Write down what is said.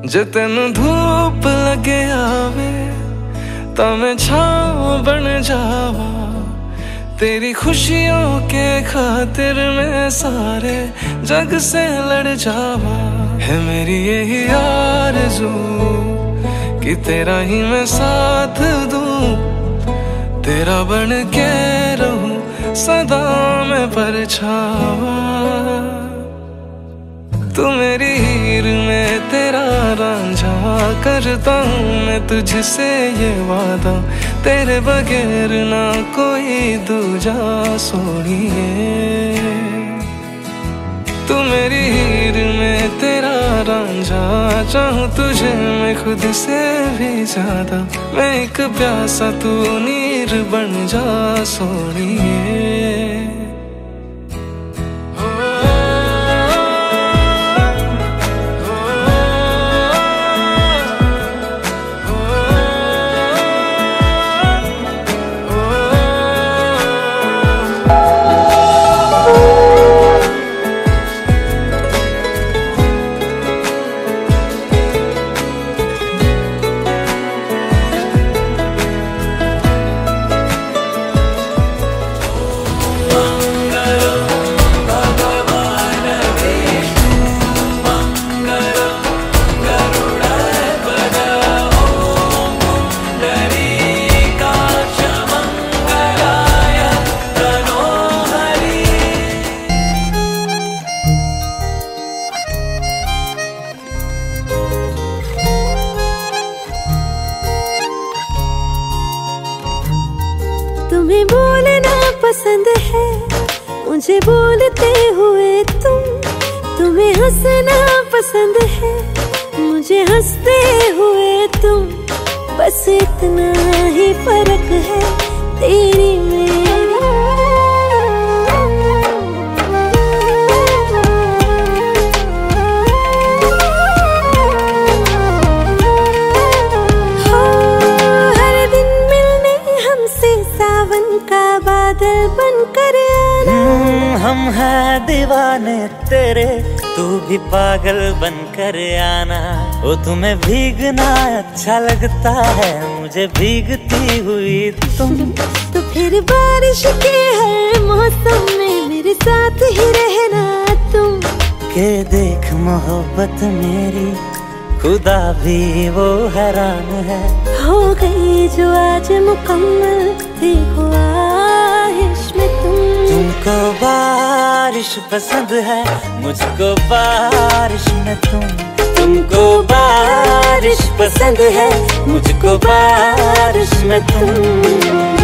जे तेनू धूप लगे आवे तां मैं छांव बन जावा। तेरी खुशियों के खातिर मैं सारे जग से लड़ जावा। है मेरी यही आरज़ू कि तेरा ही मैं साथ दूं, तेरा बन के रहूं सदा मैं परछावा। तू मेरी हीर में तेरा रांझा, करता हूँ मैं तुझसे ये वादा, तेरे बगैर ना कोई दूजा सोनिए। तू मेरी हीर में तेरा रांझा, चाहूँ तुझे मैं खुद से भी ज्यादा। मैं एक प्यासा तू नीर बन जा सोनिए। तुम्हें बोलना पसंद है, मुझे बोलते हुए तुम। तुम्हें हंसना पसंद है, मुझे हंसते हुए तुम। बस इतना ही फर्क है तेरी मेरी। बादल बनकर आना, हम हैं दीवाने तेरे, तू भी पागल बनकर आना। ओ तुम्हें भीगना अच्छा लगता है, मुझे भीगती हुई तुम। तो फिर बारिश के हर मौसम में मेरे साथ ही रहना तुम। के देख मोहब्बत मेरी, खुदा भी वो हैरान है। हो गई जो आज मुकम्मल, देखो आहिश में तुम। तुमको बारिश पसंद है, मुझको बारिश में तुम। तुमको बारिश पसंद है, मुझको बारिश में तुम।